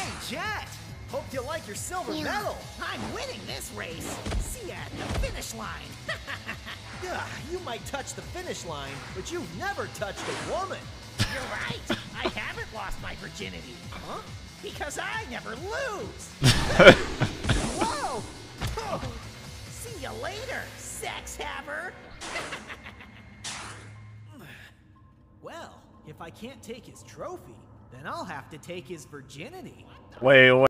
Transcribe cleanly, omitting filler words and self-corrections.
Hey, Jet! Hope you like your silver medal. I'm winning this race. See ya at the finish line. Yeah, you might touch the finish line, but you've never touched a woman. You're right. I haven't lost my virginity. Huh? Because I never lose. Whoa! Oh, see you later, sex haver. Well, if I can't take his trophy, then I'll have to take his virginity. Wait.